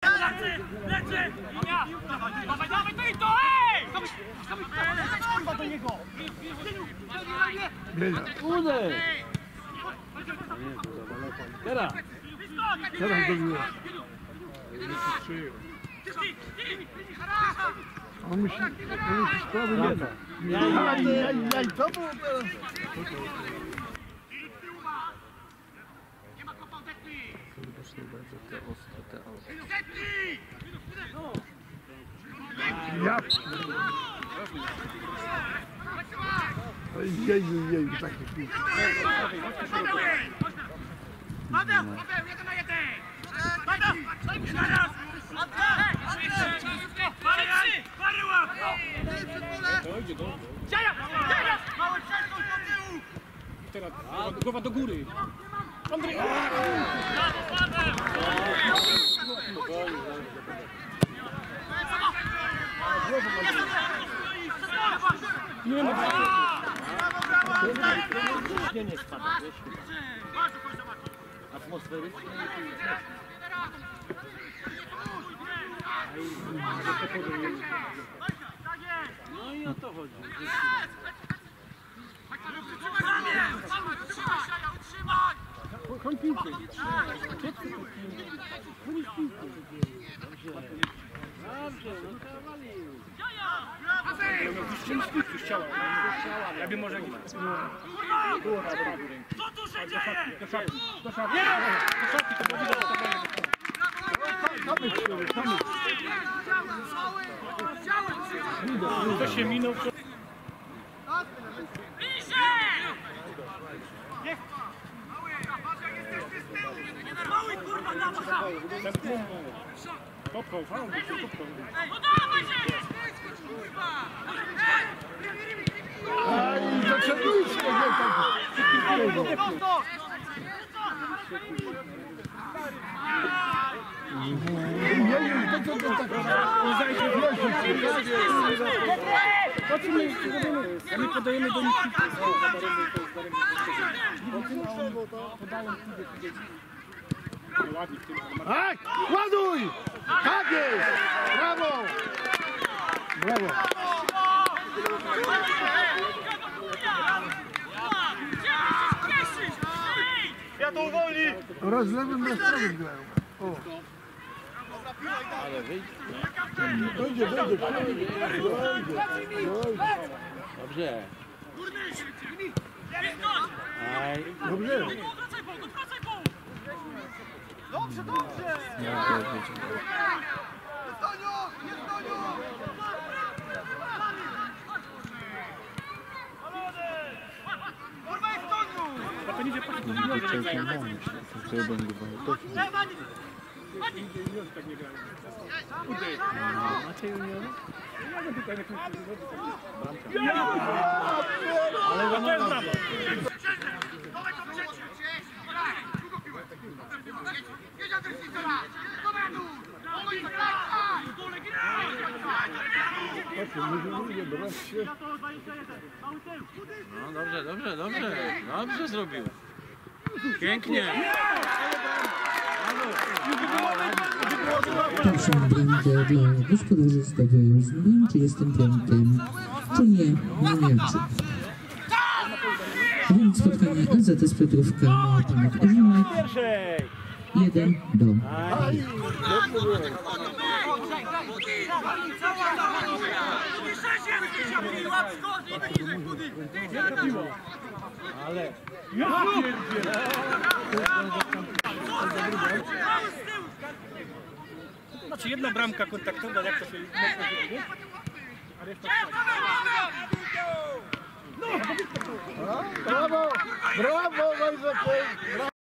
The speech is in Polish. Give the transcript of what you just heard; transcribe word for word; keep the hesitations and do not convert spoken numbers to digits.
Lecy! Lecy! Dawaj, dawaj, to i to, ej! Kurwa do niego! Ude! Teraz! Teraz do mnie. On musi, on musi sprawy nie da. Jaj, jaj, jaj, to było teraz. Ja jej, jej, takie piłki. Paweł, Paweł, jeden na jeden! Paweł, zajmij się teraz! Pary łap! Dziaja! Dziaja! Mały przeskok do tyłu! Teraz głowa do góry. Andrzej! Brawo, Paweł! Nie ma. Nie, nie spada, wiesz? Atmosferycznie. No i o to chodzi. Chodź piłkę. Dobrze, no kawalił. Ja bym może... Co tu się dzieje? Do szatki, do szatki. Do szatki, to będzie do szatki. To się minął. Mały kurwa na macha! Popchał, faul, popchał. No dawaj się! Aj, zaczęliśmy, nie tak. Jej, to co to tak? A my podajemy do nich Tak, ładuj! Tak jest! Brawo! Brawo! Ja to uwolni! Raz lewym, raz prawym grają. O. Ale wyjdź. Dojdzie, dojdzie, dojdzie. Dobrze. Aj. Dobrze. Wracaj bol, wracaj bol! Dobrze, dobrze! Nie ma go być. A to nie idzie patrzeć. Nie ma całkiem mało się. To będzie bardzo Tak nie grają. Macie juniorów? Ja bym tutaj nie ale to jest brawo. No dobrze, dobrze, dobrze. Dobrze zrobił. Pięknie. Pierwszą bramkę dla gospodarzy stawiają z numerem trzydziestym piątym Czunię Niemielczyk. Wynik spotkania A Z S Piotrówka na Panek Erzymek jeden do. Ale... Ja Znaczy jedna bramka kontaktowa, jak to się mocno dzieje, a reszta... Brawo! Brawo, Wojciech!